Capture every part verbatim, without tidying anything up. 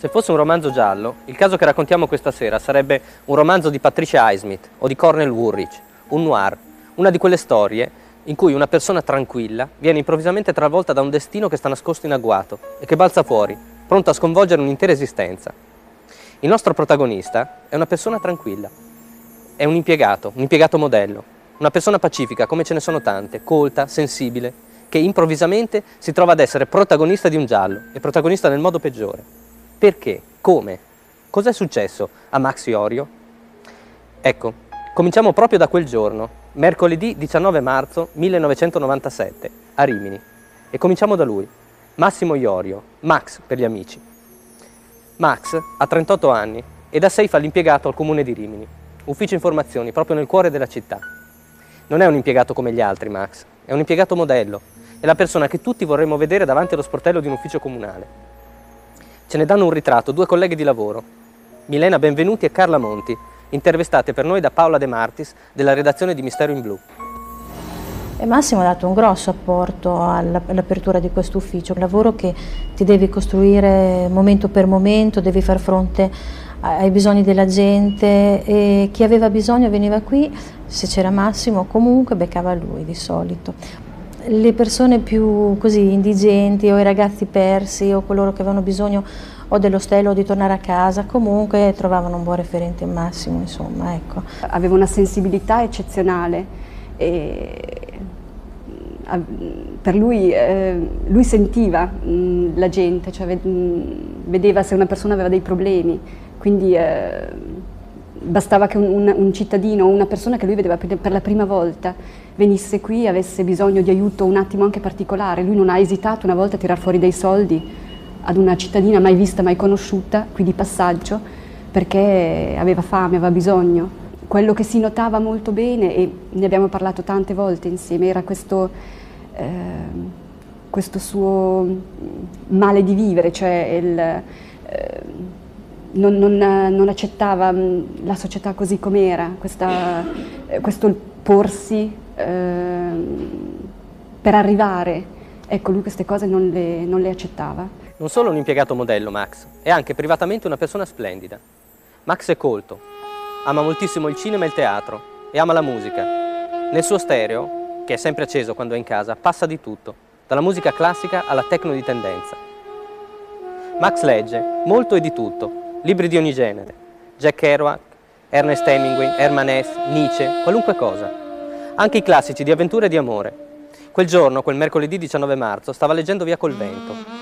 Se fosse un romanzo giallo, il caso che raccontiamo questa sera sarebbe un romanzo di Patricia Highsmith o di Cornell Woolrich, un noir, una di quelle storie in cui una persona tranquilla viene improvvisamente travolta da un destino che sta nascosto in agguato e che balza fuori, pronto a sconvolgere un'intera esistenza. Il nostro protagonista è una persona tranquilla, è un impiegato, un impiegato modello, una persona pacifica come ce ne sono tante, colta, sensibile, che improvvisamente si trova ad essere protagonista di un giallo e protagonista nel modo peggiore. Perché? Come? Cos'è successo a Max Iorio? Ecco, cominciamo proprio da quel giorno, mercoledì diciannove marzo millenovecentonovantasette, a Rimini. E cominciamo da lui, Massimo Iorio, Max per gli amici. Max ha trentotto anni e da sei fa l'impiegato al comune di Rimini, ufficio informazioni proprio nel cuore della città. Non è un impiegato come gli altri, Max, è un impiegato modello, è la persona che tutti vorremmo vedere davanti allo sportello di un ufficio comunale. Ce ne danno un ritratto due colleghi di lavoro, Milena Benvenuti e Carla Monti, intervistate per noi da Paola De Martis della redazione di Mistero in Blu. E Massimo ha dato un grosso apporto all'apertura di questo ufficio, un lavoro che ti devi costruire momento per momento, devi far fronte ai bisogni della gente e chi aveva bisogno veniva qui, se c'era Massimo comunque beccava lui di solito. Le persone più così indigenti o i ragazzi persi o coloro che avevano bisogno o dell'ostello o di tornare a casa, comunque trovavano un buon referente in Massimo, insomma, ecco. Aveva una sensibilità eccezionale e per lui, eh, lui sentiva mh, la gente, cioè mh, vedeva se una persona aveva dei problemi, quindi eh, bastava che un, un, un cittadino o una persona che lui vedeva per, per la prima volta venisse qui e avesse bisogno di aiuto un attimo anche particolare. Lui non ha esitato una volta a tirar fuori dei soldi ad una cittadina mai vista, mai conosciuta, qui di passaggio, perché aveva fame, aveva bisogno. Quello che si notava molto bene, e ne abbiamo parlato tante volte insieme, era questo, eh, questo suo male di vivere, cioè il, eh, non, non, non accettava la società così com'era, questa, questo porsi eh, per arrivare. Ecco, lui queste cose non le, non le accettava. Non solo un impiegato modello, Max, è anche privatamente una persona splendida. Max è colto, ama moltissimo il cinema e il teatro e ama la musica. Nel suo stereo, che è sempre acceso quando è in casa, passa di tutto, dalla musica classica alla techno di tendenza. Max legge molto e di tutto, libri di ogni genere, Jack Kerouac, Ernest Hemingway, Herman Hesse, Nietzsche, qualunque cosa. Anche i classici di avventura e di amore. Quel giorno, quel mercoledì diciannove marzo, stava leggendo Via col vento.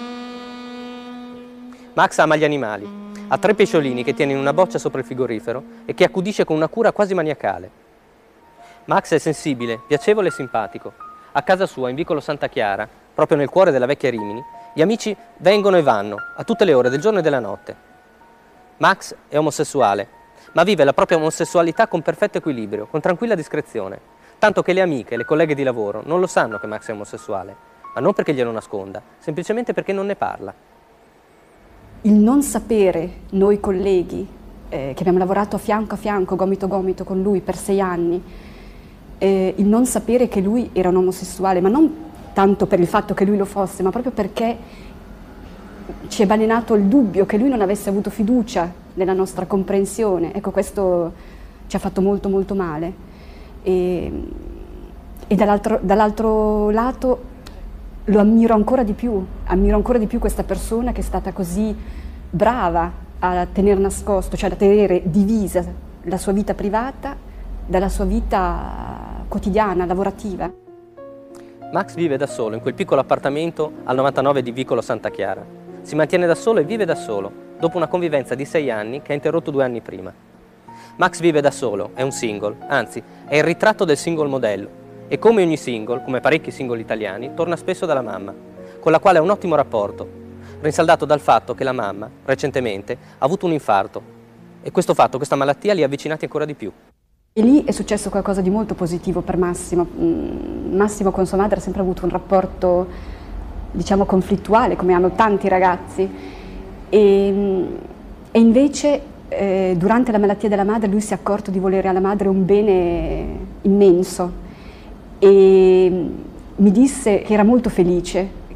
Max ama gli animali, ha tre pesciolini che tiene in una boccia sopra il frigorifero e che accudisce con una cura quasi maniacale. Max è sensibile, piacevole e simpatico. A casa sua, in vicolo Santa Chiara, proprio nel cuore della vecchia Rimini, gli amici vengono e vanno, a tutte le ore del giorno e della notte. Max è omosessuale, ma vive la propria omosessualità con perfetto equilibrio, con tranquilla discrezione, tanto che le amiche e le colleghe di lavoro non lo sanno che Max è omosessuale, ma non perché glielo nasconda, semplicemente perché non ne parla. Il non sapere, noi colleghi, eh, che abbiamo lavorato a fianco a fianco, gomito a gomito con lui per sei anni, eh, il non sapere che lui era un omosessuale, ma non tanto per il fatto che lui lo fosse, ma proprio perché ci è balenato il dubbio che lui non avesse avuto fiducia nella nostra comprensione. Ecco, questo ci ha fatto molto molto male. E, e dall'altro, dall'altro lato lo ammiro ancora di più, ammiro ancora di più questa persona che è stata così brava a tenere nascosto, cioè a tenere divisa la sua vita privata dalla sua vita quotidiana, lavorativa. Max vive da solo in quel piccolo appartamento al novantanove di vicolo Santa Chiara. Si mantiene da solo e vive da solo, dopo una convivenza di sei anni che ha interrotto due anni prima. Max vive da solo, è un single, anzi è il ritratto del single modello. E come ogni single, come parecchi single italiani, torna spesso dalla mamma, con la quale ha un ottimo rapporto, rinsaldato dal fatto che la mamma, recentemente, ha avuto un infarto e questo fatto, questa malattia, li ha avvicinati ancora di più. E lì è successo qualcosa di molto positivo per Massimo. Massimo con sua madre ha sempre avuto un rapporto, diciamo, conflittuale, come hanno tanti ragazzi, e, e invece eh, durante la malattia della madre lui si è accorto di volere alla madre un bene immenso. E mi disse che era molto felice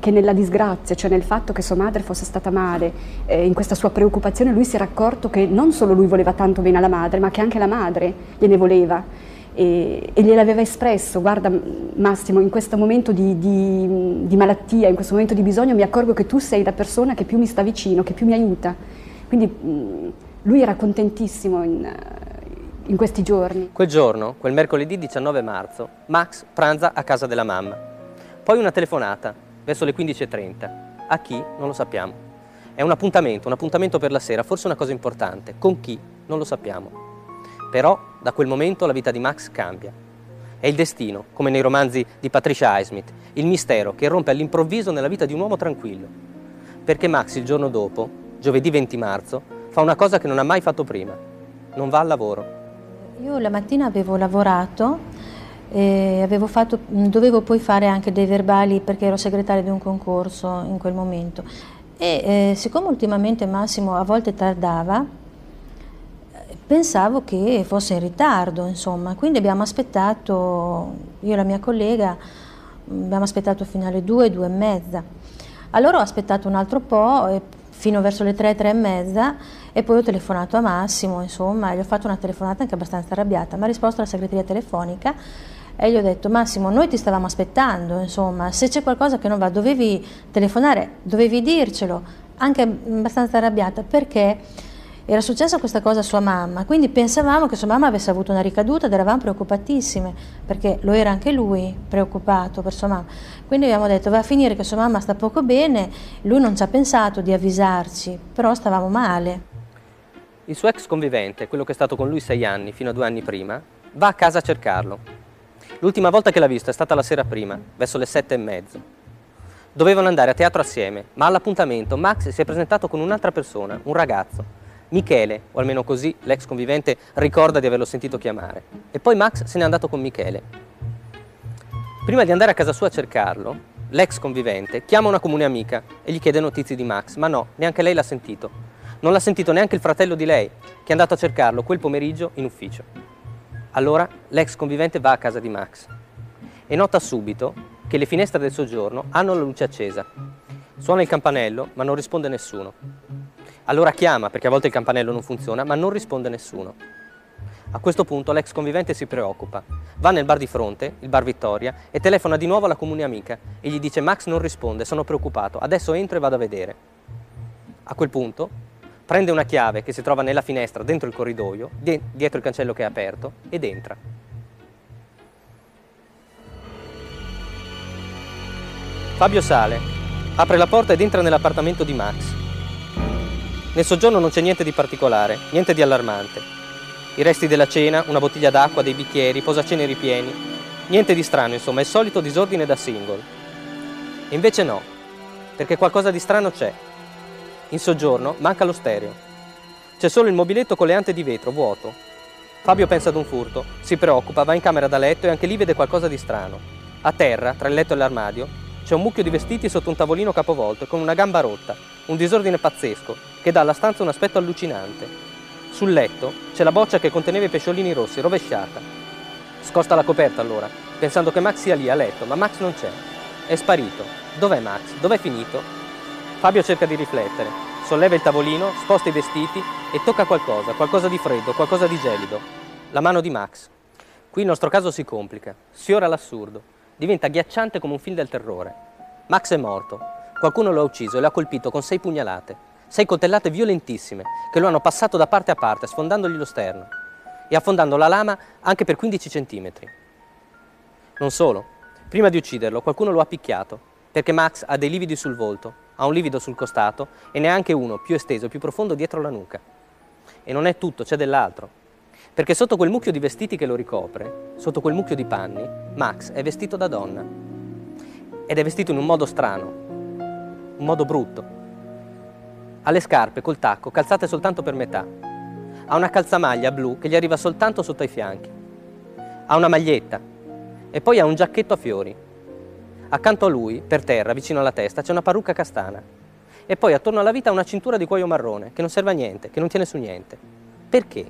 che nella disgrazia, cioè nel fatto che sua madre fosse stata male, eh, in questa sua preoccupazione lui si era accorto che non solo lui voleva tanto bene alla madre, ma che anche la madre gliene voleva e, e gliel'aveva espresso: guarda Massimo, in questo momento di, di, di malattia, in questo momento di bisogno mi accorgo che tu sei la persona che più mi sta vicino, che più mi aiuta. Quindi mh, lui era contentissimo in, in questi giorni. Quel giorno, quel mercoledì diciannove marzo, Max pranza a casa della mamma. Poi una telefonata verso le quindici e trenta. A chi? Non lo sappiamo. È un appuntamento, un appuntamento per la sera, forse una cosa importante. Con chi? Non lo sappiamo. Però da quel momento la vita di Max cambia. È il destino, come nei romanzi di Patricia Highsmith, il mistero che irrompe all'improvviso nella vita di un uomo tranquillo. Perché Max il giorno dopo, giovedì venti marzo, fa una cosa che non ha mai fatto prima. Non va al lavoro. Io la mattina avevo lavorato. E avevo fatto, dovevo poi fare anche dei verbali perché ero segretaria di un concorso in quel momento e eh, siccome ultimamente Massimo a volte tardava, pensavo che fosse in ritardo, insomma, quindi abbiamo aspettato, io e la mia collega abbiamo aspettato fino alle due, due e mezza. Allora ho aspettato un altro po' e fino verso le tre, tre e mezza e poi ho telefonato a Massimo, insomma, e gli ho fatto una telefonata anche abbastanza arrabbiata. Mi ha risposto la segreteria telefonica e gli ho detto: Massimo, noi ti stavamo aspettando, insomma, se c'è qualcosa che non va dovevi telefonare, dovevi dircelo, anche abbastanza arrabbiata perché era successa questa cosa a sua mamma, quindi pensavamo che sua mamma avesse avuto una ricaduta ed eravamo preoccupatissime, perché lo era anche lui preoccupato per sua mamma. Quindi abbiamo detto: va a finire che sua mamma sta poco bene, lui non ci ha pensato di avvisarci, però stavamo male. Il suo ex convivente, quello che è stato con lui sei anni, fino a due anni prima, va a casa a cercarlo. L'ultima volta che l'ha visto è stata la sera prima, verso le sette e mezzo. Dovevano andare a teatro assieme, ma all'appuntamento Max si è presentato con un'altra persona, un ragazzo, Michele, o almeno così l'ex convivente ricorda di averlo sentito chiamare. E poi Max se n'è andato con Michele. Prima di andare a casa sua a cercarlo, l'ex convivente chiama una comune amica e gli chiede notizie di Max, ma no, neanche lei l'ha sentito. Non l'ha sentito neanche il fratello di lei, che è andato a cercarlo quel pomeriggio in ufficio. Allora l'ex convivente va a casa di Max e nota subito che le finestre del soggiorno hanno la luce accesa. Suona il campanello, ma non risponde nessuno. Allora chiama, perché a volte il campanello non funziona, ma non risponde nessuno. A questo punto l'ex convivente si preoccupa. Va nel bar di fronte, il bar Vittoria, e telefona di nuovo alla comune amica e gli dice: Max non risponde, sono preoccupato, adesso entro e vado a vedere. A quel punto prende una chiave che si trova nella finestra dentro il corridoio, dietro il cancello che è aperto, ed entra. Fabio sale, apre la porta ed entra nell'appartamento di Max. Nel soggiorno non c'è niente di particolare, niente di allarmante. I resti della cena, una bottiglia d'acqua, dei bicchieri, posacene ripieni. Niente di strano, insomma, è il solito disordine da single. E invece no, perché qualcosa di strano c'è. In soggiorno manca lo stereo. C'è solo il mobiletto con le ante di vetro, vuoto. Fabio pensa ad un furto, si preoccupa, va in camera da letto e anche lì vede qualcosa di strano. A terra, tra il letto e l'armadio, c'è un mucchio di vestiti sotto un tavolino capovolto e con una gamba rotta, un disordine pazzesco che dà alla stanza un aspetto allucinante. Sul letto c'è la boccia che conteneva i pesciolini rossi, rovesciata. Scosta la coperta allora, pensando che Max sia lì a letto, ma Max non c'è. È sparito. Dov'è Max? Dov'è finito? Fabio cerca di riflettere, solleva il tavolino, sposta i vestiti e tocca qualcosa, qualcosa di freddo, qualcosa di gelido. La mano di Max. Qui il nostro caso si complica, sfiora l'assurdo, diventa agghiacciante come un film del terrore. Max è morto, qualcuno lo ha ucciso e lo ha colpito con sei pugnalate, sei coltellate violentissime che lo hanno passato da parte a parte, sfondandogli lo sterno e affondando la lama anche per quindici centimetri. Non solo, prima di ucciderlo qualcuno lo ha picchiato, perché Max ha dei lividi sul volto, ha un livido sul costato e ne ha anche uno più esteso, più profondo dietro la nuca. E non è tutto, c'è dell'altro. Perché sotto quel mucchio di vestiti che lo ricopre, sotto quel mucchio di panni, Max è vestito da donna. Ed è vestito in un modo strano, un modo brutto. Ha le scarpe col tacco calzate soltanto per metà. Ha una calzamaglia blu che gli arriva soltanto sotto i fianchi. Ha una maglietta e poi ha un giacchetto a fiori. Accanto a lui, per terra, vicino alla testa, c'è una parrucca castana. E poi attorno alla vita una cintura di cuoio marrone, che non serve a niente, che non tiene su niente. Perché?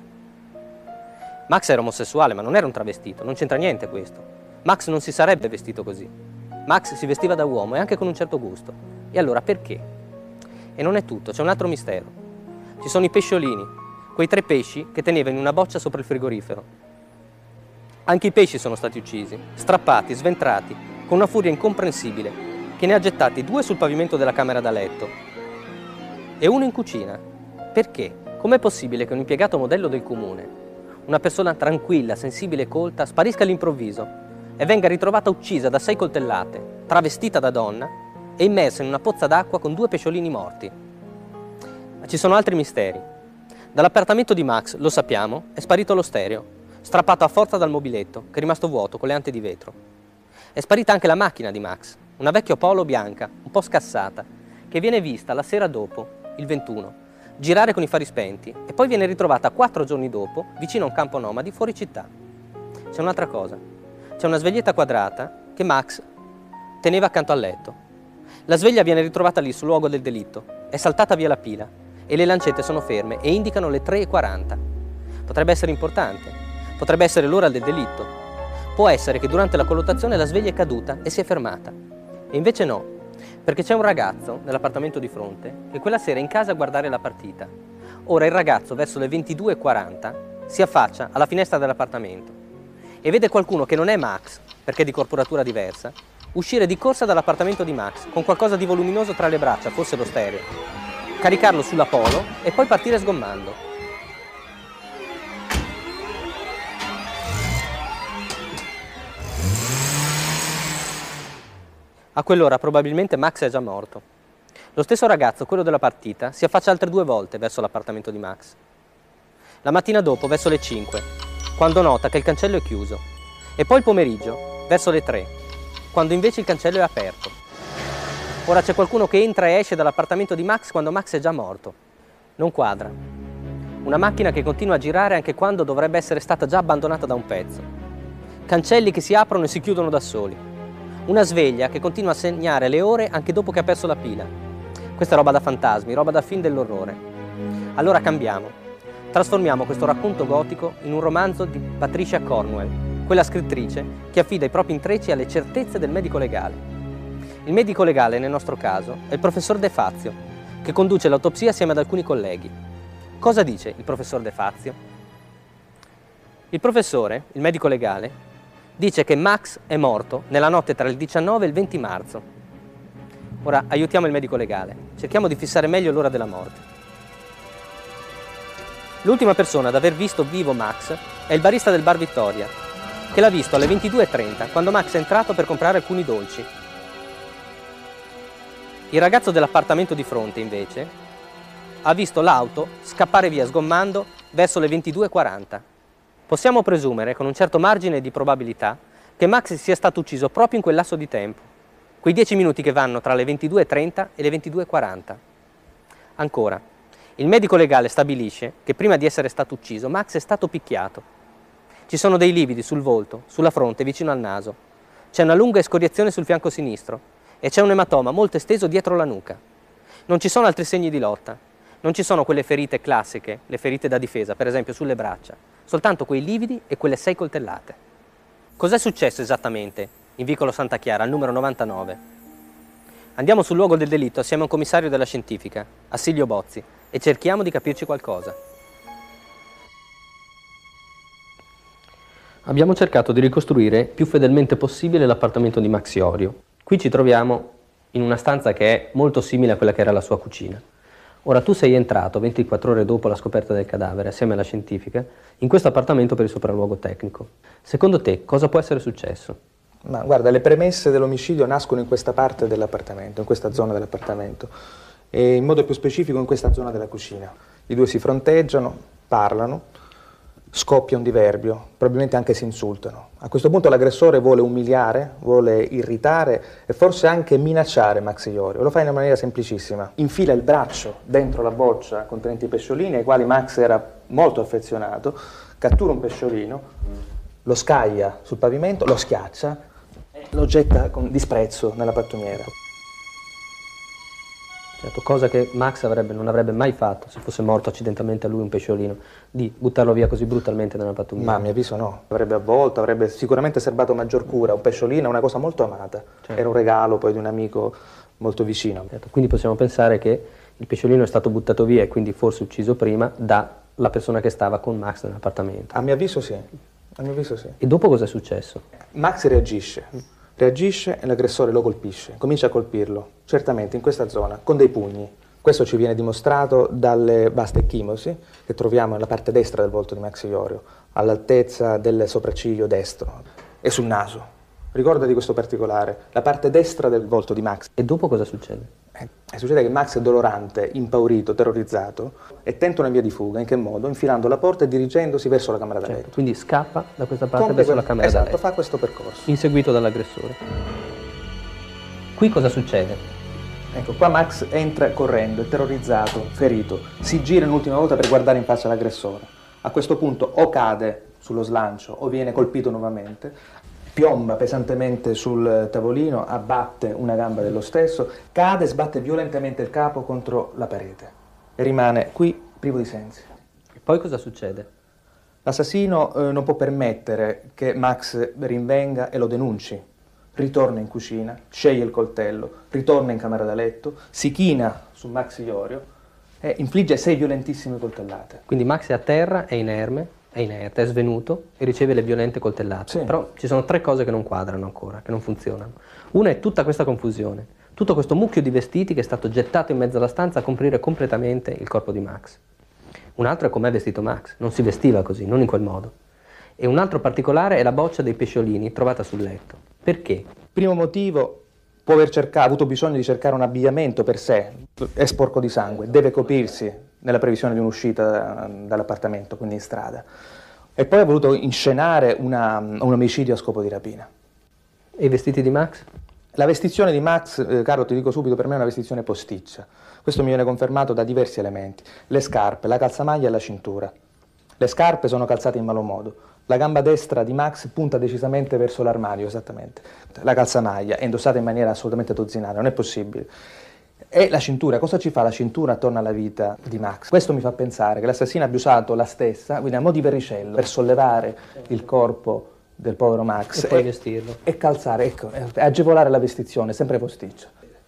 Max era omosessuale, ma non era un travestito, non c'entra niente questo. Max non si sarebbe vestito così. Max si vestiva da uomo e anche con un certo gusto. E allora perché? E non è tutto, c'è un altro mistero. Ci sono i pesciolini, quei tre pesci che teneva in una boccia sopra il frigorifero. Anche i pesci sono stati uccisi, strappati, sventrati, con una furia incomprensibile, che ne ha gettati due sul pavimento della camera da letto e uno in cucina. Perché? Com'è possibile che un impiegato modello del comune, una persona tranquilla, sensibile e colta, sparisca all'improvviso e venga ritrovata uccisa da sei coltellate, travestita da donna e immersa in una pozza d'acqua con due pesciolini morti? Ma ci sono altri misteri. Dall'appartamento di Max, lo sappiamo, è sparito lo stereo, strappato a forza dal mobiletto, che è rimasto vuoto con le ante di vetro. È sparita anche la macchina di Max, una vecchia Polo bianca, un po' scassata, che viene vista la sera dopo, il ventuno, girare con i fari spenti e poi viene ritrovata quattro giorni dopo vicino a un campo nomadi fuori città. C'è un'altra cosa. C'è una sveglietta quadrata che Max teneva accanto al letto. La sveglia viene ritrovata lì sul luogo del delitto, è saltata via la pila e le lancette sono ferme e indicano le tre e quaranta. Potrebbe essere importante, potrebbe essere l'ora del delitto. Può essere che durante la colluttazione la sveglia è caduta e si è fermata. E invece no, perché c'è un ragazzo nell'appartamento di fronte che quella sera è in casa a guardare la partita. Ora il ragazzo verso le ventidue e quaranta si affaccia alla finestra dell'appartamento e vede qualcuno che non è Max, perché è di corporatura diversa, uscire di corsa dall'appartamento di Max con qualcosa di voluminoso tra le braccia, forse lo stereo, caricarlo sulla Polo e poi partire sgommando. A quell'ora probabilmente Max è già morto. Lo stesso ragazzo, quello della partita, si affaccia altre due volte verso l'appartamento di Max. La mattina dopo, verso le cinque, quando nota che il cancello è chiuso, e poi il pomeriggio, verso le tre, quando invece il cancello è aperto. Ora c'è qualcuno che entra e esce dall'appartamento di Max quando Max è già morto. Non quadra. Una macchina che continua a girare anche quando dovrebbe essere stata già abbandonata da un pezzo. Cancelli che si aprono e si chiudono da soli. Una sveglia che continua a segnare le ore anche dopo che ha perso la pila. Questa è roba da fantasmi, roba da film dell'orrore. Allora cambiamo. Trasformiamo questo racconto gotico in un romanzo di Patricia Cornwell, quella scrittrice che affida i propri intrecci alle certezze del medico legale. Il medico legale, nel nostro caso, è il professor De Fazio, che conduce l'autopsia assieme ad alcuni colleghi. Cosa dice il professor De Fazio? Il professore, il medico legale, dice che Max è morto nella notte tra il diciannove e il venti marzo. Ora aiutiamo il medico legale, cerchiamo di fissare meglio l'ora della morte. L'ultima persona ad aver visto vivo Max è il barista del bar Vittoria, che l'ha visto alle ventidue e trenta, quando Max è entrato per comprare alcuni dolci. Il ragazzo dell'appartamento di fronte, invece, ha visto l'auto scappare via sgommando verso le ventidue e quaranta. Possiamo presumere, con un certo margine di probabilità, che Max sia stato ucciso proprio in quel lasso di tempo, quei dieci minuti che vanno tra le ventidue e trenta e le ventidue e quaranta. Ancora, il medico legale stabilisce che prima di essere stato ucciso Max è stato picchiato. Ci sono dei lividi sul volto, sulla fronte, vicino al naso. C'è una lunga escoriazione sul fianco sinistro e c'è un ematoma molto esteso dietro la nuca. Non ci sono altri segni di lotta. Non ci sono quelle ferite classiche, le ferite da difesa, per esempio sulle braccia. Soltanto quei lividi e quelle sei coltellate. Cos'è successo esattamente in vicolo Santa Chiara, al numero novantanove? Andiamo sul luogo del delitto assieme a un commissario della scientifica, Assilio Bozzi, e cerchiamo di capirci qualcosa. Abbiamo cercato di ricostruire più fedelmente possibile l'appartamento di Max Iorio. Qui ci troviamo in una stanza che è molto simile a quella che era la sua cucina. Ora tu sei entrato ventiquattro ore dopo la scoperta del cadavere, assieme alla scientifica, in questo appartamento per il sopralluogo tecnico. Secondo te cosa può essere successo? Ma guarda, le premesse dell'omicidio nascono in questa parte dell'appartamento, in questa zona dell'appartamento, e in modo più specifico in questa zona della cucina. I due si fronteggiano, parlano, scoppia un diverbio, probabilmente anche si insultano. A questo punto l'aggressore vuole umiliare, vuole irritare e forse anche minacciare Max Iorio. Lo fa in una maniera semplicissima. Infila il braccio dentro la boccia contenente i pesciolini, ai quali Max era molto affezionato, cattura un pesciolino, lo scaglia sul pavimento, lo schiaccia e lo getta con disprezzo nella pattumiera. Certo, cosa che Max avrebbe, non avrebbe mai fatto se fosse morto accidentalmente a lui un pesciolino, di buttarlo via così brutalmente da una pattumiera. Ma a mio avviso no, avrebbe avvolto, avrebbe sicuramente serbato maggior cura. Un pesciolino è una cosa molto amata, certo. Era un regalo poi di un amico molto vicino. Certo, quindi possiamo pensare che il pesciolino è stato buttato via e quindi forse ucciso prima dalla persona che stava con Max nell'appartamento. A mio avviso sì, a mio avviso sì. E dopo cosa è successo? Max reagisce. Reagisce e l'aggressore lo colpisce, comincia a colpirlo, certamente in questa zona, con dei pugni. Questo ci viene dimostrato dalle vaste ecchimosi che troviamo nella parte destra del volto di Max Iorio, all'altezza del sopracciglio destro e sul naso. Ricordati questo particolare, la parte destra del volto di Max. E dopo cosa succede? Eh, succede che Max è dolorante, impaurito, terrorizzato e tenta una via di fuga. In che modo? Infilando la porta e dirigendosi verso la camera da letto. Certo, quindi scappa da questa parte Compie verso quel... la camera esatto, da letto. fa questo percorso. Inseguito dall'aggressore. Qui cosa succede? Ecco, qua Max entra correndo, è terrorizzato, ferito. Si gira un'ultima volta per guardare in faccia l'aggressore. A questo punto o cade sullo slancio o viene colpito nuovamente. Piomba pesantemente sul tavolino, abbatte una gamba dello stesso, cade e sbatte violentemente il capo contro la parete e rimane qui privo di sensi. E poi cosa succede? L'assassino eh, non può permettere che Max rinvenga e lo denunci. Ritorna in cucina, sceglie il coltello, ritorna in camera da letto, si china su Max Iorio e infligge sei violentissime coltellate. Quindi Max è a terra, è inerme. È inerte, è svenuto e riceve le violente coltellate. Sì. Però ci sono tre cose che non quadrano ancora, che non funzionano. Una è tutta questa confusione, tutto questo mucchio di vestiti che è stato gettato in mezzo alla stanza a coprire completamente il corpo di Max. Un altro è com'è vestito Max, non si vestiva così, non in quel modo. E un altro particolare è la boccia dei pesciolini trovata sul letto. Perché? Primo motivo, può aver cercato, avuto bisogno di cercare un abbigliamento per sé, è sporco di sangue, deve coprirsi nella previsione di un'uscita dall'appartamento, quindi in strada. E poi ha voluto inscenare una, un omicidio a scopo di rapina. E i vestiti di Max? La vestizione di Max, eh, Carlo, ti dico subito, per me è una vestizione posticcia. Questo mi viene confermato da diversi elementi. Le scarpe, la calzamaglia e la cintura. Le scarpe sono calzate in malo modo. La gamba destra di Max punta decisamente verso l'armadio, esattamente. La calzamaglia è indossata in maniera assolutamente dozzinale, non è possibile. E la cintura, cosa ci fa la cintura attorno alla vita di Max? Questo mi fa pensare che l'assassino abbia usato la stessa, quindi a mo' di verricello, per sollevare il corpo del povero Max e poi e, vestirlo. E calzare, ecco, e agevolare la vestizione, sempre posticcia.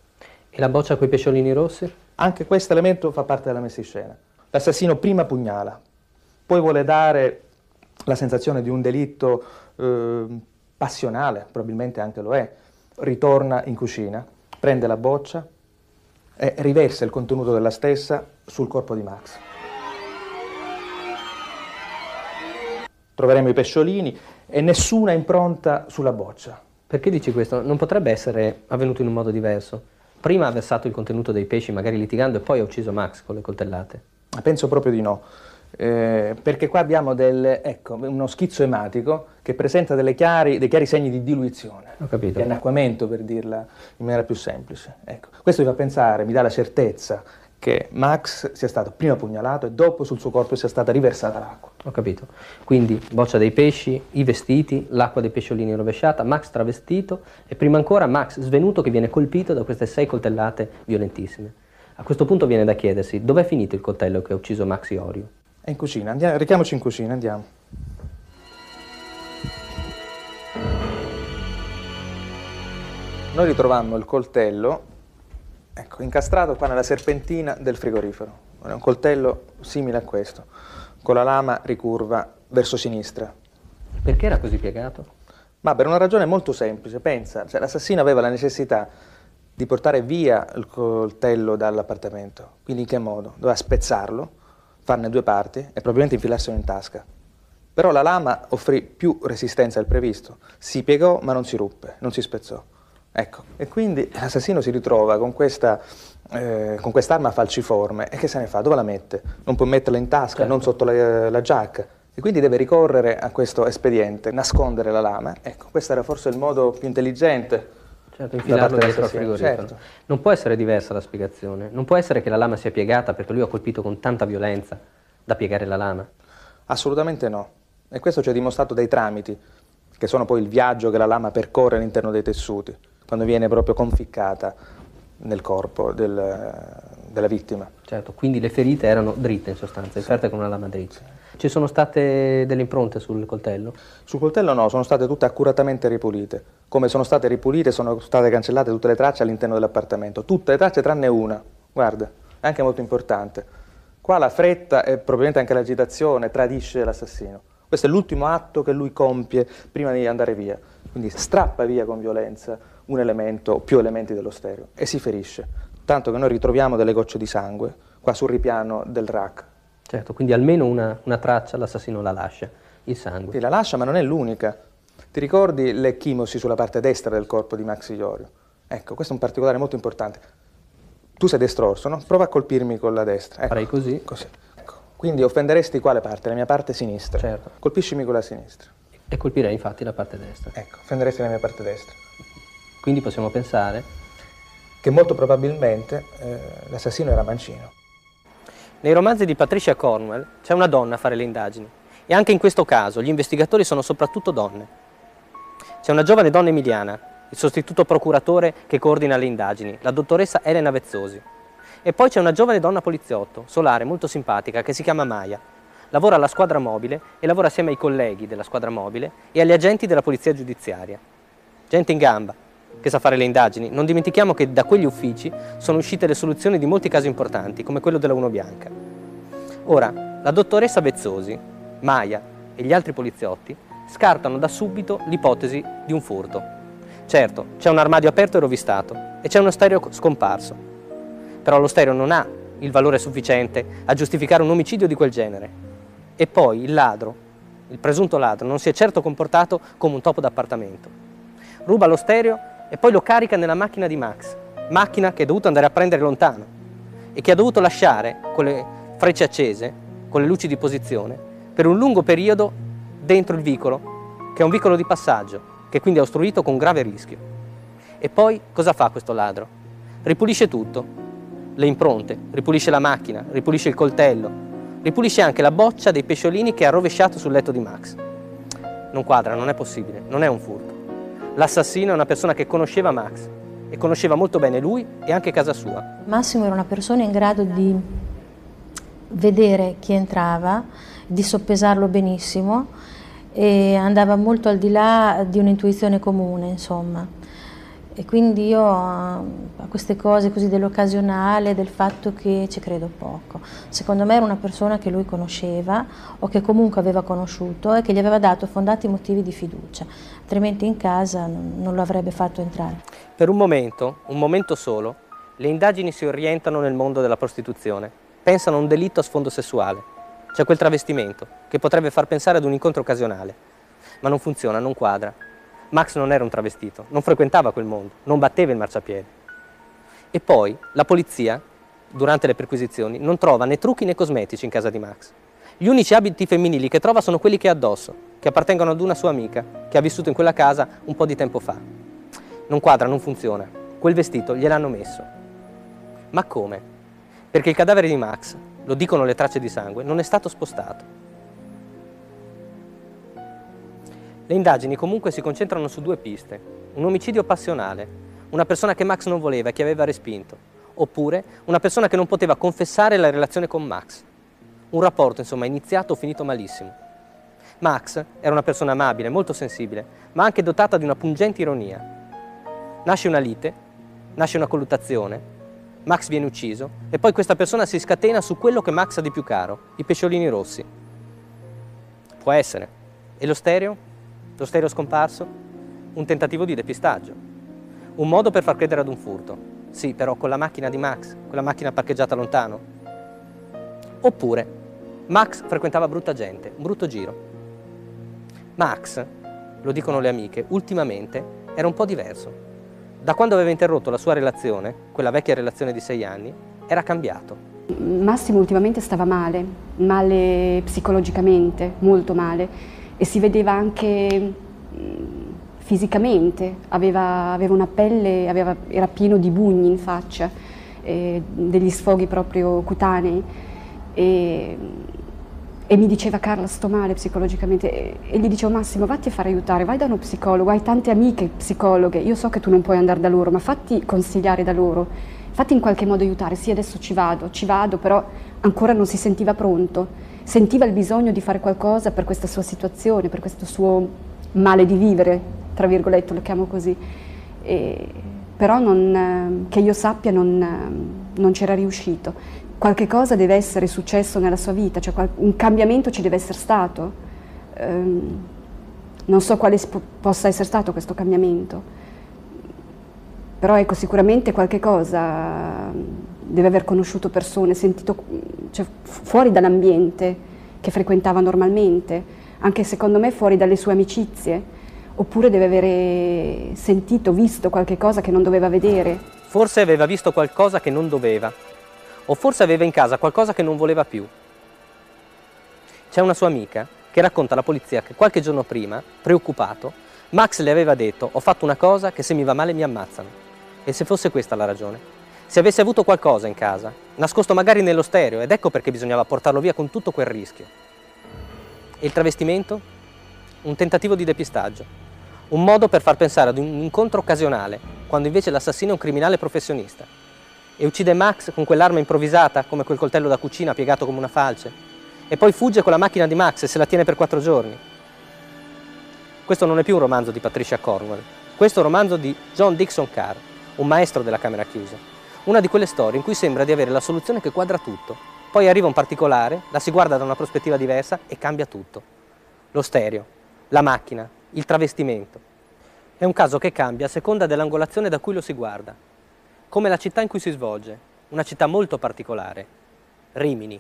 E la boccia con i pesciolini rossi? Anche questo elemento fa parte della messa in scena. L'assassino prima pugnala, poi vuole dare la sensazione di un delitto eh, passionale, probabilmente anche lo è, ritorna in cucina, prende la boccia e riversa il contenuto della stessa sul corpo di Max. Troveremo i pesciolini e nessuna impronta sulla boccia. Perché dici questo? Non potrebbe essere avvenuto in un modo diverso? Prima ha versato il contenuto dei pesci, magari litigando, e poi ha ucciso Max con le coltellate? Penso proprio di no. Eh, perché qua abbiamo del, ecco, uno schizzo ematico che presenta delle chiari, dei chiari segni di diluizione, Ho capito. di annacquamento, per dirla in maniera più semplice. Ecco. Questo mi fa pensare, mi dà la certezza che Max sia stato prima pugnalato e dopo sul suo corpo sia stata riversata l'acqua. Ho capito. Quindi boccia dei pesci, i vestiti, l'acqua dei pesciolini rovesciata, Max travestito e prima ancora Max svenuto che viene colpito da queste sei coltellate violentissime. A questo punto viene da chiedersi dov'è finito il coltello che ha ucciso Max Iorio? È in cucina, andiamo, rechiamoci in cucina, andiamo. Noi ritrovammo il coltello, ecco, incastrato qua nella serpentina del frigorifero. È un coltello simile a questo, con la lama ricurva verso sinistra. Perché era così piegato? Ma per una ragione molto semplice, pensa, cioè, l'assassino aveva la necessità di portare via il coltello dall'appartamento. Quindi in che modo? Doveva spezzarlo, farne due parti e probabilmente infilarselo in tasca. Però la lama offrì più resistenza del previsto, si piegò ma non si ruppe, non si spezzò. Ecco, e quindi l'assassino si ritrova con questa, eh, con quest'arma falciforme e che se ne fa? Dove la mette? Non può metterla in tasca, certo, non sotto la, la giacca. E quindi deve ricorrere a questo espediente, nascondere la lama. Ecco, questo era forse il modo più intelligente. Certo, infilarlo dietro al frigorifero. Certo. Non può essere diversa la spiegazione. Non può essere che la lama sia piegata perché lui ha colpito con tanta violenza da piegare la lama. Assolutamente no. E questo ci è dimostrato dai tramiti, che sono poi il viaggio che la lama percorre all'interno dei tessuti, quando viene proprio conficcata nel corpo del, della vittima. Certo, quindi le ferite erano dritte in sostanza, inferte con una lama dritta. Ci sono state delle impronte sul coltello? Sul coltello no, sono state tutte accuratamente ripulite. Come sono state ripulite, sono state cancellate tutte le tracce all'interno dell'appartamento. Tutte le tracce tranne una, guarda, è anche molto importante. Qua la fretta e probabilmente anche l'agitazione tradisce l'assassino. Questo è l'ultimo atto che lui compie prima di andare via. Quindi strappa via con violenza un elemento o più elementi dello stereo e si ferisce. Tanto che noi ritroviamo delle gocce di sangue qua sul ripiano del rack. Certo, quindi almeno una, una traccia l'assassino la lascia, il sangue. Sì, la lascia, ma non è l'unica. Ti ricordi l'ecchimosi sulla parte destra del corpo di Max Iorio? Ecco, questo è un particolare molto importante. Tu sei destrorso, no? Prova a colpirmi con la destra. Ecco, farei così. Così. Ecco. Quindi offenderesti quale parte? La mia parte sinistra. Certo. Colpiscimi con la sinistra. E colpirei infatti la parte destra. Ecco, offenderesti la mia parte destra. Quindi possiamo pensare che molto probabilmente eh, l'assassino era mancino. Nei romanzi di Patricia Cornwell c'è una donna a fare le indagini e anche in questo caso gli investigatori sono soprattutto donne. C'è una giovane donna emiliana, il sostituto procuratore che coordina le indagini, la dottoressa Elena Vezzosi. E poi c'è una giovane donna poliziotto, solare, molto simpatica, che si chiama Maya. Lavora alla squadra mobile e lavora assieme ai colleghi della squadra mobile e agli agenti della polizia giudiziaria. Gente in gamba, che sa fare le indagini. Non dimentichiamo che da quegli uffici sono uscite le soluzioni di molti casi importanti, come quello della Uno Bianca. Ora, la dottoressa Vezzosi, Maya e gli altri poliziotti scartano da subito l'ipotesi di un furto. Certo, c'è un armadio aperto e rovistato e c'è uno stereo scomparso, però lo stereo non ha il valore sufficiente a giustificare un omicidio di quel genere. E poi il ladro, il presunto ladro, non si è certo comportato come un topo d'appartamento. Ruba lo stereo e poi lo carica nella macchina di Max, macchina che è dovuto andare a prendere lontano e che ha dovuto lasciare con le frecce accese, con le luci di posizione, per un lungo periodo dentro il vicolo, che è un vicolo di passaggio, che quindi è ostruito con grave rischio. E poi cosa fa questo ladro? Ripulisce tutto, le impronte, ripulisce la macchina, ripulisce il coltello, ripulisce anche la boccia dei pesciolini che ha rovesciato sul letto di Max. Non quadra, non è possibile, non è un furto. L'assassino è una persona che conosceva Max e conosceva molto bene lui e anche casa sua. Massimo era una persona in grado di vedere chi entrava, di soppesarlo benissimo e andava molto al di là di un'intuizione comune, insomma. E quindi io a queste cose così dell'occasionale, del fatto che ci credo poco. Secondo me era una persona che lui conosceva o che comunque aveva conosciuto e che gli aveva dato fondati motivi di fiducia, altrimenti in casa non lo avrebbe fatto entrare. Per un momento, un momento solo, le indagini si orientano nel mondo della prostituzione, pensano a un delitto a sfondo sessuale. C'è quel travestimento che potrebbe far pensare ad un incontro occasionale, ma non funziona, non quadra. Max non era un travestito, non frequentava quel mondo, non batteva il marciapiede. E poi la polizia, durante le perquisizioni, non trova né trucchi né cosmetici in casa di Max. Gli unici abiti femminili che trova sono quelli che ha addosso, che appartengono ad una sua amica, che ha vissuto in quella casa un po' di tempo fa. Non quadra, non funziona. Quel vestito gliel'hanno messo. Ma come? Perché il cadavere di Max, lo dicono le tracce di sangue, non è stato spostato. Le indagini comunque si concentrano su due piste: un omicidio passionale, una persona che Max non voleva e che aveva respinto, oppure una persona che non poteva confessare la relazione con Max. Un rapporto, insomma, iniziato o finito malissimo. Max era una persona amabile, molto sensibile, ma anche dotata di una pungente ironia. Nasce una lite, nasce una colluttazione, Max viene ucciso e poi questa persona si scatena su quello che Max ha di più caro, i pesciolini rossi. Può essere. E lo stereo? Lo stereo scomparso? Un tentativo di depistaggio. Un modo per far credere ad un furto. Sì, però con la macchina di Max, con la macchina parcheggiata lontano. Oppure, Max frequentava brutta gente, un brutto giro. Max, lo dicono le amiche, ultimamente era un po' diverso. Da quando aveva interrotto la sua relazione, quella vecchia relazione di sei anni, era cambiato. Massimo ultimamente stava male, male psicologicamente, molto male. E si vedeva anche fisicamente, aveva, aveva una pelle, aveva, era pieno di bugni in faccia, eh, degli sfoghi proprio cutanei e, e mi diceva: Carla, sto male psicologicamente, e, e gli dicevo: Massimo, vatti a fare aiutare, vai da uno psicologo, hai tante amiche psicologhe, io so che tu non puoi andare da loro, ma fatti consigliare da loro, fatti in qualche modo aiutare, sì adesso ci vado, ci vado, però ancora non si sentiva pronto, sentiva il bisogno di fare qualcosa per questa sua situazione, per questo suo male di vivere, tra virgolette lo chiamo così, e, però non, che io sappia non, non c'era riuscito. Qualche cosa deve essere successo nella sua vita, cioè qual, un cambiamento ci deve essere stato, ehm, non so quale possa essere stato questo cambiamento. Però ecco, sicuramente qualche cosa deve aver conosciuto persone, sentito, cioè, fuori dall'ambiente che frequentava normalmente, anche secondo me fuori dalle sue amicizie, oppure deve avere sentito, visto qualche cosa che non doveva vedere. Forse aveva visto qualcosa che non doveva, o forse aveva in casa qualcosa che non voleva più. C'è una sua amica che racconta alla polizia che qualche giorno prima, preoccupato, Max le aveva detto: ho fatto una cosa che se mi va male mi ammazzano. E se fosse questa la ragione? Se avesse avuto qualcosa in casa, nascosto magari nello stereo, ed ecco perché bisognava portarlo via con tutto quel rischio. E il travestimento? Un tentativo di depistaggio. Un modo per far pensare ad un incontro occasionale, quando invece l'assassino è un criminale professionista. E uccide Max con quell'arma improvvisata, come quel coltello da cucina piegato come una falce. E poi fugge con la macchina di Max e se la tiene per quattro giorni. Questo non è più un romanzo di Patricia Cornwell. Questo è un romanzo di John Dickson Carr, un maestro della camera chiusa. Una di quelle storie in cui sembra di avere la soluzione che quadra tutto. Poi arriva un particolare, la si guarda da una prospettiva diversa e cambia tutto. Lo stereo, la macchina, il travestimento. È un caso che cambia a seconda dell'angolazione da cui lo si guarda. Come la città in cui si svolge, una città molto particolare, Rimini.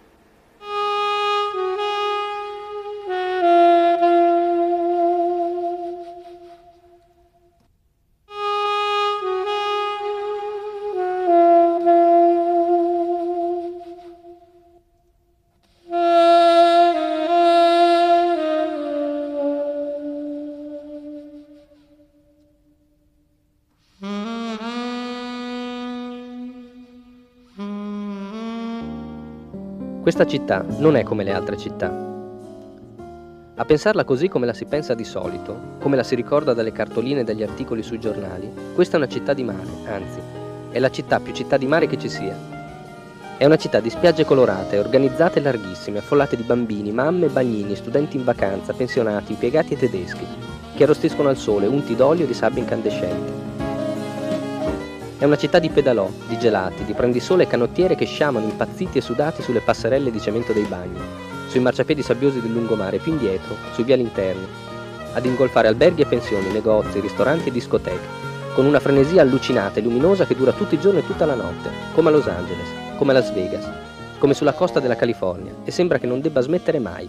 Questa città non è come le altre città. A pensarla così come la si pensa di solito, come la si ricorda dalle cartoline e dagli articoli sui giornali, questa è una città di mare, anzi, è la città più città di mare che ci sia. È una città di spiagge colorate, organizzate e larghissime, affollate di bambini, mamme e bagnini, studenti in vacanza, pensionati, impiegati e tedeschi, che arrostiscono al sole unti d'olio e di sabbia incandescente. È una città di pedalò, di gelati, di prendisole e canottiere che sciamano impazziti e sudati sulle passerelle di cemento dei bagni, sui marciapiedi sabbiosi del lungomare, più indietro, sui viali interni, ad ingolfare alberghi e pensioni, negozi, ristoranti e discoteche, con una frenesia allucinata e luminosa che dura tutto il giorno e tutta la notte, come a Los Angeles, come a Las Vegas, come sulla costa della California, e sembra che non debba smettere mai.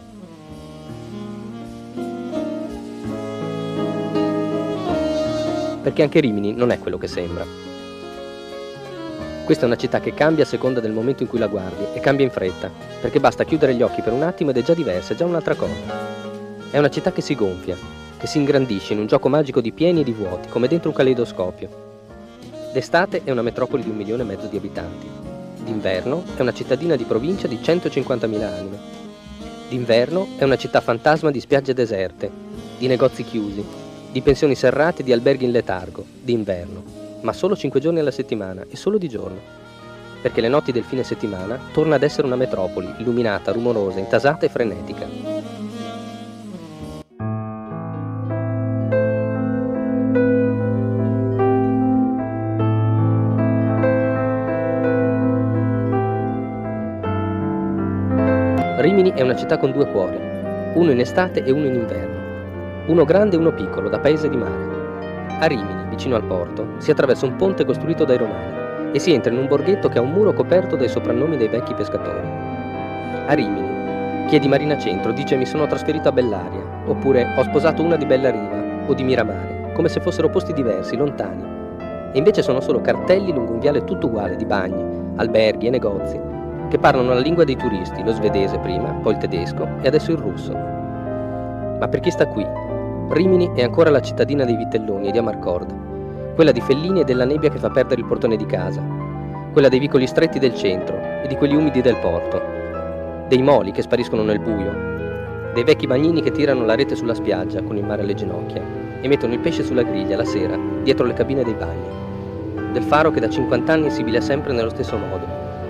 Perché anche Rimini non è quello che sembra. Questa è una città che cambia a seconda del momento in cui la guardi, e cambia in fretta, perché basta chiudere gli occhi per un attimo ed è già diversa, è già un'altra cosa. È una città che si gonfia, che si ingrandisce in un gioco magico di pieni e di vuoti, come dentro un caleidoscopio. D'estate è una metropoli di un milione e mezzo di abitanti. D'inverno è una cittadina di provincia di centocinquantamila anime. D'inverno è una città fantasma di spiagge deserte, di negozi chiusi, di pensioni serrate e di alberghi in letargo, d'inverno. Ma solo cinque giorni alla settimana e solo di giorno, perché le notti del fine settimana torna ad essere una metropoli illuminata, rumorosa, intasata e frenetica. Rimini è una città con due cuori, uno in estate e uno in inverno, uno grande e uno piccolo, da paese di mare. A Rimini, vicino al porto, si attraversa un ponte costruito dai Romani e si entra in un borghetto che ha un muro coperto dai soprannomi dei vecchi pescatori. A Rimini, chi è di Marina Centro dice mi sono trasferito a Bellaria, oppure ho sposato una di Bellariva o di Miramare, come se fossero posti diversi, lontani. E invece sono solo cartelli lungo un viale tutto uguale di bagni, alberghi e negozi, che parlano la lingua dei turisti, lo svedese prima, poi il tedesco e adesso il russo. Ma per chi sta qui? Rimini è ancora la cittadina dei vitelloni e di Amarcord, quella di Fellini e della nebbia che fa perdere il portone di casa, quella dei vicoli stretti del centro e di quelli umidi del porto, dei moli che spariscono nel buio, dei vecchi bagnini che tirano la rete sulla spiaggia con il mare alle ginocchia e mettono il pesce sulla griglia la sera dietro le cabine dei bagni, del faro che da cinquanta anni sibila sempre nello stesso modo.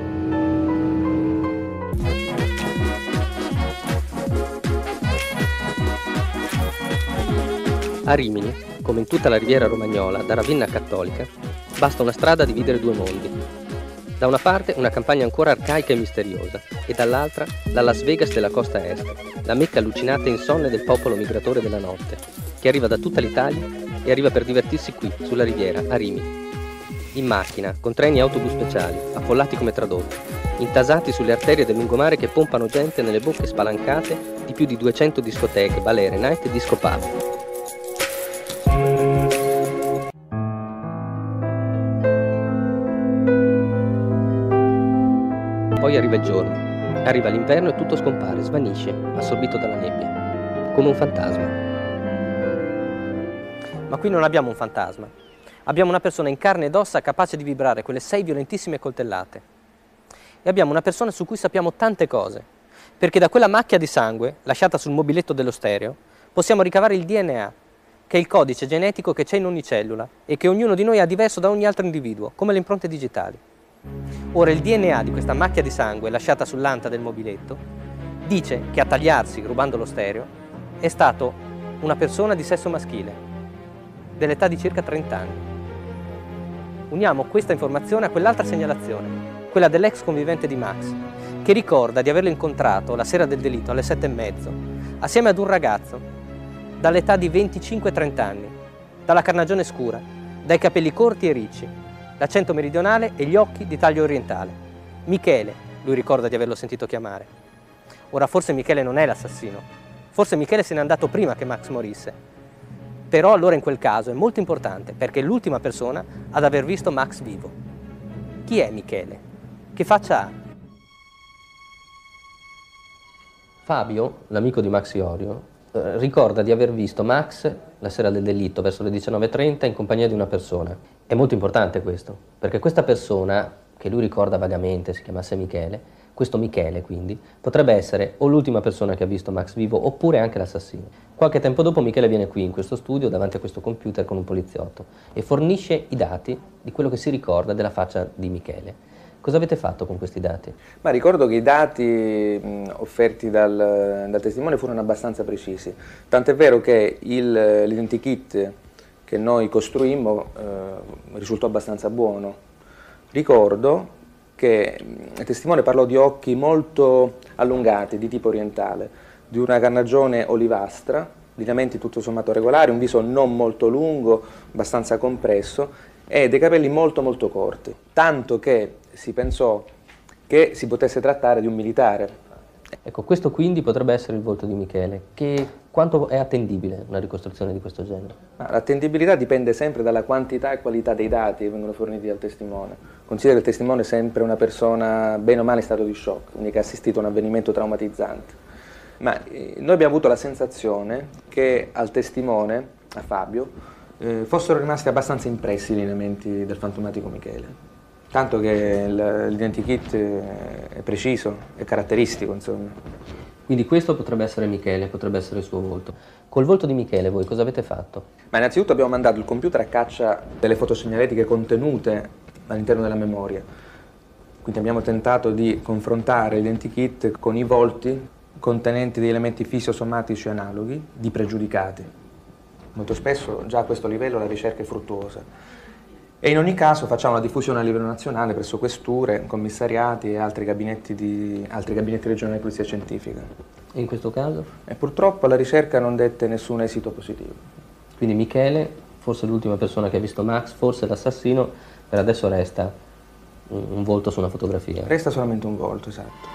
A Rimini, come in tutta la riviera romagnola, da Ravenna a Cattolica, basta una strada a dividere due mondi. Da una parte una campagna ancora arcaica e misteriosa, e dall'altra la Las Vegas della costa est, la mecca allucinata e insonne del popolo migratore della notte, che arriva da tutta l'Italia e arriva per divertirsi qui, sulla riviera, a Rimini. In macchina, con treni e autobus speciali, affollati come tradotti, intasati sulle arterie del lungomare che pompano gente nelle bocche spalancate di più di duecento discoteche, balere, night e disco pub. Poi arriva il giorno, arriva l'inverno e tutto scompare, svanisce, assorbito dalla nebbia, come un fantasma. Ma qui non abbiamo un fantasma, abbiamo una persona in carne ed ossa capace di vibrare quelle sei violentissime coltellate. E abbiamo una persona su cui sappiamo tante cose, perché da quella macchia di sangue, lasciata sul mobiletto dello stereo, possiamo ricavare il D N A, che è il codice genetico che c'è in ogni cellula e che ognuno di noi ha diverso da ogni altro individuo, come le impronte digitali. Ora il D N A di questa macchia di sangue lasciata sull'anta del mobiletto dice che a tagliarsi rubando lo stereo è stato una persona di sesso maschile, dell'età di circa trenta anni. Uniamo questa informazione a quell'altra segnalazione, quella dell'ex convivente di Max, che ricorda di averlo incontrato la sera del delitto alle sette e mezzo, assieme ad un ragazzo dall'età di venticinque trenta anni, dalla carnagione scura, dai capelli corti e ricci, l'accento meridionale e gli occhi di taglio orientale. Michele, lui ricorda di averlo sentito chiamare. Ora forse Michele non è l'assassino, forse Michele se n'è andato prima che Max morisse. Però allora in quel caso è molto importante perché è l'ultima persona ad aver visto Max vivo. Chi è Michele? Che faccia ha? Fabio, l'amico di Max Iorio, eh, ricorda di aver visto Max la sera del delitto verso le diciannove e trenta in compagnia di una persona. È molto importante questo, perché questa persona, che lui ricorda vagamente, si chiamasse Michele, questo Michele quindi, potrebbe essere o l'ultima persona che ha visto Max vivo oppure anche l'assassino. Qualche tempo dopo Michele viene qui in questo studio davanti a questo computer con un poliziotto e fornisce i dati di quello che si ricorda della faccia di Michele. Cosa avete fatto con questi dati? Ma ricordo che i dati mh, offerti dal, dal testimone furono abbastanza precisi, tant'è vero che l'identikit che noi costruimmo eh, risultò abbastanza buono. Ricordo che il testimone parlò di occhi molto allungati, di tipo orientale, di una carnagione olivastra, lineamenti tutto sommato regolari, un viso non molto lungo, abbastanza compresso, e dei capelli molto molto corti, tanto che si pensò che si potesse trattare di un militare. Ecco, questo quindi potrebbe essere il volto di Michele. Che, quanto è attendibile una ricostruzione di questo genere? L'attendibilità dipende sempre dalla quantità e qualità dei dati che vengono forniti dal testimone. Considera il testimone sempre una persona bene o male in stato di shock, quindi che ha assistito a un avvenimento traumatizzante. Ma eh, noi abbiamo avuto la sensazione che al testimone, a Fabio, eh, fossero rimasti abbastanza impressi i lineamenti del fantomatico Michele. Tanto che l'identikit è preciso, è caratteristico, insomma. Quindi questo potrebbe essere Michele, potrebbe essere il suo volto. Col volto di Michele voi cosa avete fatto? Ma innanzitutto abbiamo mandato il computer a caccia delle fotosegnaletiche contenute all'interno della memoria. Quindi abbiamo tentato di confrontare l'identikit con i volti contenenti degli elementi fisiosomatici analoghi di pregiudicati. Molto spesso già a questo livello la ricerca è fruttuosa. E in ogni caso facciamo la diffusione a livello nazionale presso questure, commissariati e altri gabinetti, di, altri gabinetti regionali di polizia scientifica. E in questo caso? E purtroppo la ricerca non dette nessun esito positivo. Quindi Michele, forse l'ultima persona che ha visto Max, forse l'assassino, per adesso resta un, un volto su una fotografia. Resta solamente un volto, esatto.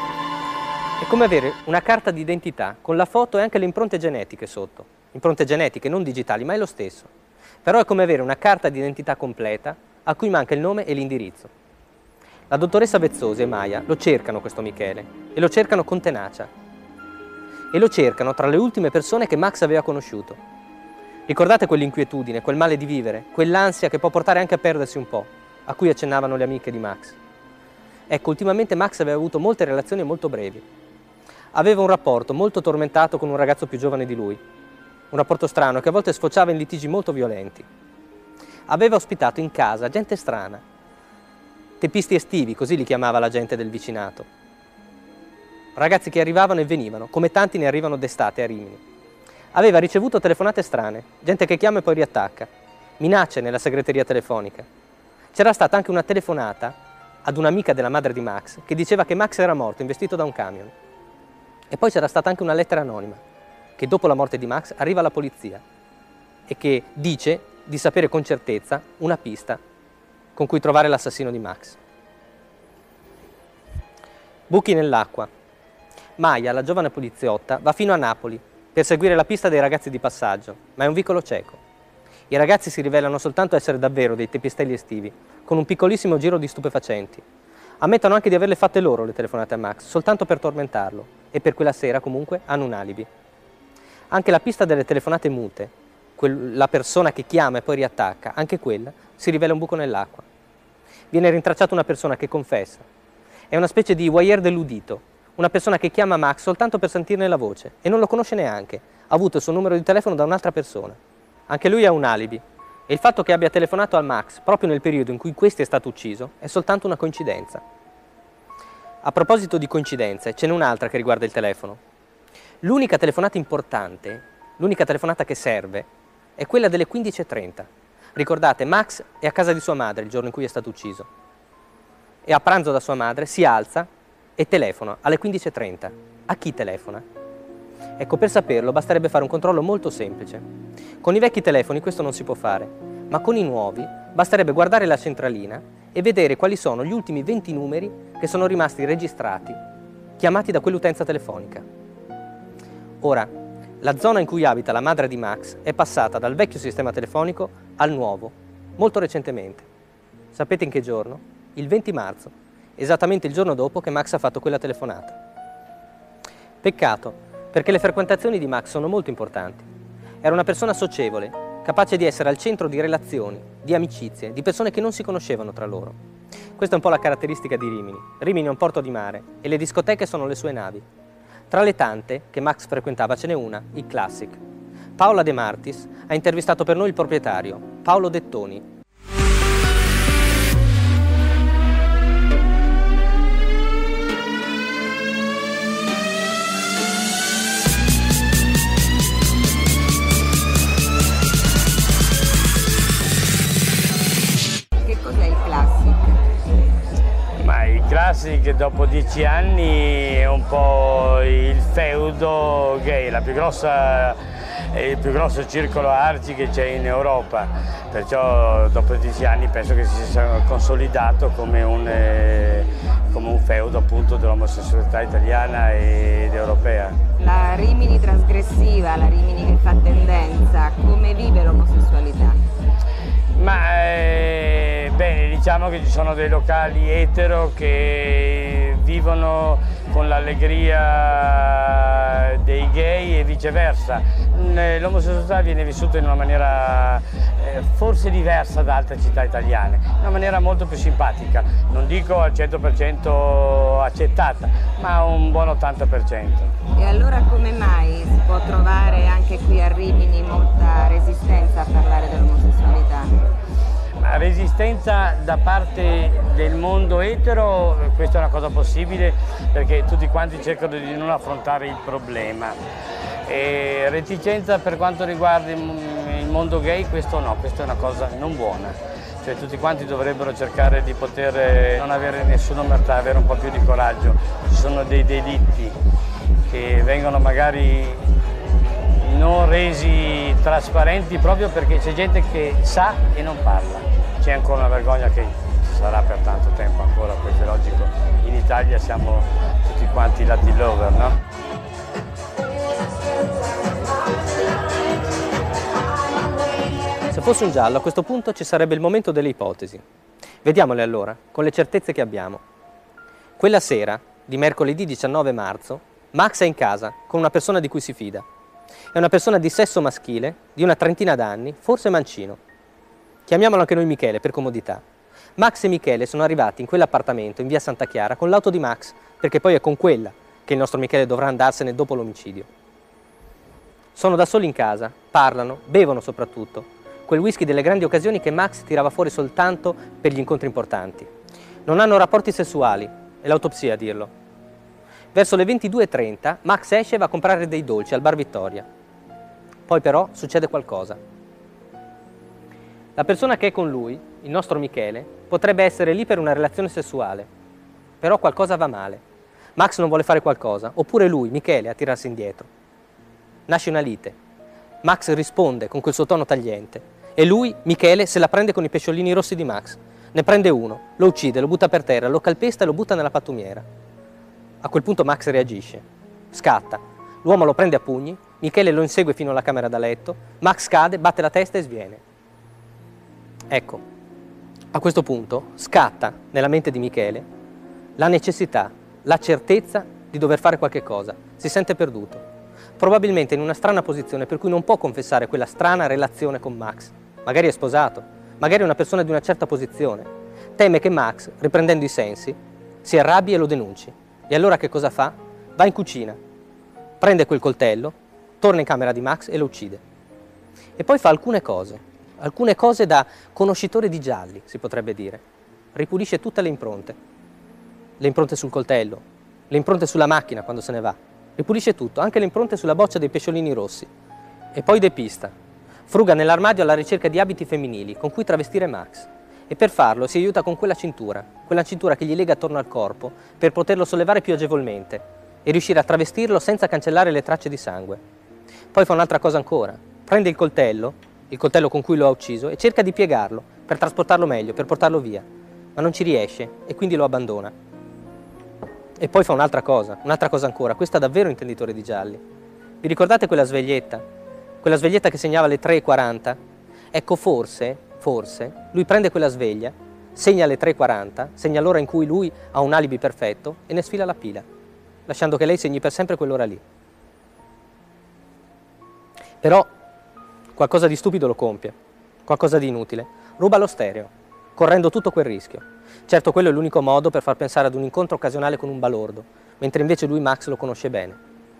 È come avere una carta d'identità con la foto e anche le impronte genetiche sotto. Impronte genetiche non digitali, ma è lo stesso. Però è come avere una carta d'identità completa a cui manca il nome e l'indirizzo. La dottoressa Vezzosi e Maia lo cercano questo Michele e lo cercano con tenacia. E lo cercano tra le ultime persone che Max aveva conosciuto. Ricordate quell'inquietudine, quel male di vivere, quell'ansia che può portare anche a perdersi un po', a cui accennavano le amiche di Max. Ecco, ultimamente Max aveva avuto molte relazioni molto brevi. Aveva un rapporto molto tormentato con un ragazzo più giovane di lui. Un rapporto strano che a volte sfociava in litigi molto violenti. aveva ospitato in casa gente strana, teppisti estivi, così li chiamava la gente del vicinato. Ragazzi che arrivavano e venivano, come tanti ne arrivano d'estate a Rimini. Aveva ricevuto telefonate strane, gente che chiama e poi riattacca, minacce nella segreteria telefonica. C'era stata anche una telefonata ad un'amica della madre di Max che diceva che Max era morto investito da un camion. E poi c'era stata anche una lettera anonima che dopo la morte di Max arriva alla polizia e che dice di sapere con certezza una pista con cui trovare l'assassino di Max. Buchi nell'acqua. Maya, la giovane poliziotta, va fino a Napoli per seguire la pista dei ragazzi di passaggio, ma è un vicolo cieco. I ragazzi si rivelano soltanto essere davvero dei teppistelli estivi, con un piccolissimo giro di stupefacenti. Ammettono anche di averle fatte loro le telefonate a Max, soltanto per tormentarlo, e per quella sera comunque hanno un alibi. Anche la pista delle telefonate mute, la persona che chiama e poi riattacca, anche quella si rivela un buco nell'acqua. Viene rintracciata una persona che confessa. È una specie di voyeur dell'udito, una persona che chiama Max soltanto per sentirne la voce e non lo conosce neanche, ha avuto il suo numero di telefono da un'altra persona. Anche lui ha un alibi e il fatto che abbia telefonato a Max proprio nel periodo in cui questi è stato ucciso è soltanto una coincidenza. A proposito di coincidenze, ce n'è un'altra che riguarda il telefono. L'unica telefonata importante, l'unica telefonata che serve, è quella delle quindici e trenta. Ricordate, Max è a casa di sua madre il giorno in cui è stato ucciso. E a pranzo da sua madre si alza e telefona alle quindici e trenta. A chi telefona? Ecco, per saperlo basterebbe fare un controllo molto semplice. Con i vecchi telefoni questo non si può fare, ma con i nuovi basterebbe guardare la centralina e vedere quali sono gli ultimi venti numeri che sono rimasti registrati, chiamati da quell'utenza telefonica. Ora, la zona in cui abita la madre di Max è passata dal vecchio sistema telefonico al nuovo, molto recentemente. Sapete in che giorno? Il venti marzo, esattamente il giorno dopo che Max ha fatto quella telefonata. Peccato, perché le frequentazioni di Max sono molto importanti. Era una persona socievole, capace di essere al centro di relazioni, di amicizie, di persone che non si conoscevano tra loro. Questa è un po' la caratteristica di Rimini. Rimini è un porto di mare e le discoteche sono le sue navi. Tra le tante che Max frequentava ce n'è una, il Classic. Paola De Martis ha intervistato per noi il proprietario, Paolo Dettoni. Classic dopo dieci anni è un po' il feudo gay, la più grossa, il più grosso circolo arci che c'è in Europa, perciò dopo dieci anni penso che si sia consolidato come un, eh, come un feudo appunto dell'omosessualità italiana ed europea. La Rimini trasgressiva, la Rimini che fa tendenza, come vive l'omosessualità? Ma eh, bene, diciamo che ci sono dei locali etero che vivono con l'allegria dei gay e viceversa. L'omosessualità viene vissuta in una maniera eh, forse diversa da altre città italiane, in una maniera molto più simpatica, non dico al cento per cento accettata, ma un buon ottanta per cento. E allora come mai si può trovare anche qui a Rimini molta resistenza a parlare dell'omosessualità? Ma resistenza da parte del mondo etero, questa è una cosa possibile perché tutti quanti cercano di non affrontare il problema. E reticenza per quanto riguarda il mondo gay, questo no, questa è una cosa non buona. Cioè tutti quanti dovrebbero cercare di poter non avere nessuna omertà, avere un po' più di coraggio. Ci sono dei delitti che vengono magari non resi trasparenti proprio perché c'è gente che sa e non parla. C'è ancora una vergogna che ci sarà per tanto tempo ancora, perché è logico, in Italia siamo tutti quanti Latin lover, no? Se fosse un giallo, a questo punto ci sarebbe il momento delle ipotesi. Vediamole allora, con le certezze che abbiamo. Quella sera, di mercoledì diciannove marzo, Max è in casa con una persona di cui si fida. È una persona di sesso maschile, di una trentina d'anni, forse mancino. Chiamiamolo anche noi Michele, per comodità. Max e Michele sono arrivati in quell'appartamento in via Santa Chiara con l'auto di Max, perché poi è con quella che il nostro Michele dovrà andarsene dopo l'omicidio. Sono da soli in casa, parlano, bevono soprattutto. quel whisky delle grandi occasioni che Max tirava fuori soltanto per gli incontri importanti. Non hanno rapporti sessuali, è l'autopsia a dirlo. Verso le ventidue e trenta Max esce e va a comprare dei dolci al bar Vittoria. Poi però succede qualcosa. La persona che è con lui, il nostro Michele, potrebbe essere lì per una relazione sessuale, però qualcosa va male. Max non vuole fare qualcosa, oppure lui, Michele, a tirarsi indietro. Nasce una lite. Max risponde con quel suo tono tagliente e lui, Michele, se la prende con i pesciolini rossi di Max. Ne prende uno, lo uccide, lo butta per terra, lo calpesta e lo butta nella pattumiera. A quel punto Max reagisce, scatta, l'uomo lo prende a pugni, Michele lo insegue fino alla camera da letto, Max cade, batte la testa e sviene. Ecco, a questo punto scatta nella mente di Michele la necessità, la certezza di dover fare qualche cosa, si sente perduto, probabilmente in una strana posizione per cui non può confessare quella strana relazione con Max, magari è sposato, magari è una persona di una certa posizione, teme che Max, riprendendo i sensi, si arrabbi e lo denunci. E allora che cosa fa? Va in cucina, prende quel coltello, torna in camera di Max e lo uccide. E poi fa alcune cose, alcune cose da conoscitore di gialli, si potrebbe dire. Ripulisce tutte le impronte, le impronte sul coltello, le impronte sulla macchina quando se ne va, ripulisce tutto, anche le impronte sulla boccia dei pesciolini rossi. E poi depista. Fruga nell'armadio alla ricerca di abiti femminili con cui travestire Max e per farlo si aiuta con quella cintura, quella cintura che gli lega attorno al corpo per poterlo sollevare più agevolmente e riuscire a travestirlo senza cancellare le tracce di sangue. Poi fa un'altra cosa ancora, prende il coltello, il coltello con cui lo ha ucciso e cerca di piegarlo per trasportarlo meglio, per portarlo via, ma non ci riesce e quindi lo abbandona. E poi fa un'altra cosa, un'altra cosa ancora, questa davvero intenditore di gialli. Vi ricordate quella sveglietta? Quella sveglietta che segnava le tre e quaranta? Ecco, forse, forse, lui prende quella sveglia, segna le tre e quaranta, segna l'ora in cui lui ha un alibi perfetto e ne sfila la pila, lasciando che lei segni per sempre quell'ora lì. Però qualcosa di stupido lo compie, qualcosa di inutile, ruba lo stereo, correndo tutto quel rischio. Certo, quello è l'unico modo per far pensare ad un incontro occasionale con un balordo, mentre invece lui Max lo conosce bene.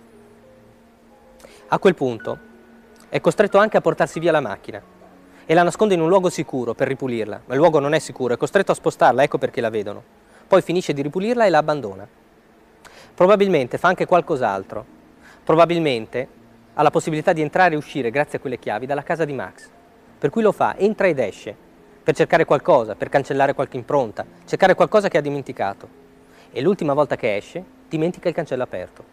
A quel punto è costretto anche a portarsi via la macchina e la nasconde in un luogo sicuro per ripulirla, ma il luogo non è sicuro, è costretto a spostarla, ecco perché la vedono. Poi finisce di ripulirla e la abbandona. Probabilmente fa anche qualcos'altro, probabilmente ha la possibilità di entrare e uscire grazie a quelle chiavi dalla casa di Max, per cui lo fa, entra ed esce, per cercare qualcosa, per cancellare qualche impronta, cercare qualcosa che ha dimenticato. E l'ultima volta che esce, dimentica il cancello aperto.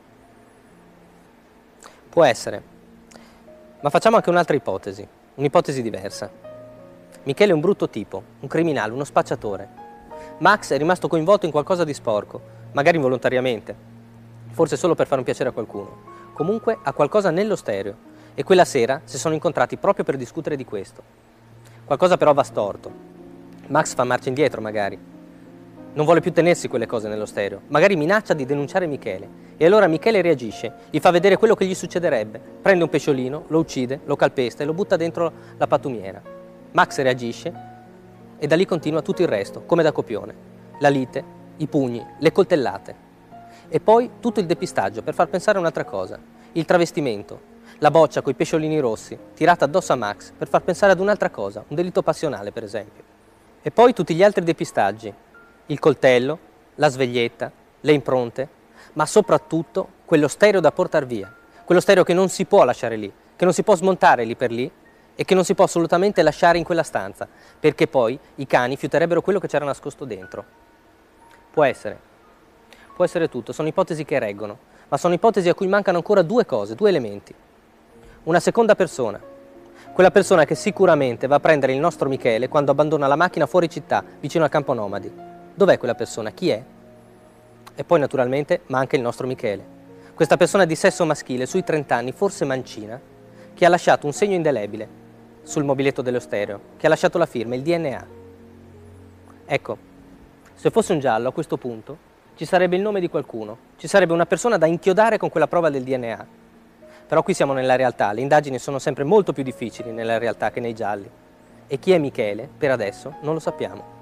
Può essere. Ma facciamo anche un'altra ipotesi, un'ipotesi diversa. Michele è un brutto tipo, un criminale, uno spacciatore. Max è rimasto coinvolto in qualcosa di sporco, magari involontariamente, forse solo per fare un piacere a qualcuno. Comunque ha qualcosa nello stereo e quella sera si sono incontrati proprio per discutere di questo. Qualcosa però va storto. Max fa marcia indietro magari. Non vuole più tenersi quelle cose nello stereo, magari minaccia di denunciare Michele. E allora Michele reagisce, gli fa vedere quello che gli succederebbe, prende un pesciolino, lo uccide, lo calpesta e lo butta dentro la pattumiera. Max reagisce e da lì continua tutto il resto, come da copione. La lite, i pugni, le coltellate. E poi tutto il depistaggio per far pensare a un'altra cosa, il travestimento, la boccia coi pesciolini rossi, tirata addosso a Max per far pensare ad un'altra cosa, un delitto passionale per esempio. E poi tutti gli altri depistaggi, il coltello, la sveglietta, le impronte, ma soprattutto quello stereo da portar via, quello stereo che non si può lasciare lì, che non si può smontare lì per lì e che non si può assolutamente lasciare in quella stanza, perché poi i cani fiuterebbero quello che c'era nascosto dentro. Può essere, può essere tutto, sono ipotesi che reggono, ma sono ipotesi a cui mancano ancora due cose, due elementi. Una seconda persona, quella persona che sicuramente va a prendere il nostro Michele quando abbandona la macchina fuori città, vicino al campo nomadi. Dov'è quella persona? Chi è? E poi naturalmente manca il nostro Michele, questa persona di sesso maschile sui trenta anni, forse mancina, che ha lasciato un segno indelebile sul mobiletto dello stereo, che ha lasciato la firma, il D N A. Ecco, se fosse un giallo a questo punto ci sarebbe il nome di qualcuno, ci sarebbe una persona da inchiodare con quella prova del D N A. Però qui siamo nella realtà, le indagini sono sempre molto più difficili nella realtà che nei gialli. E chi è Michele, per adesso, non lo sappiamo.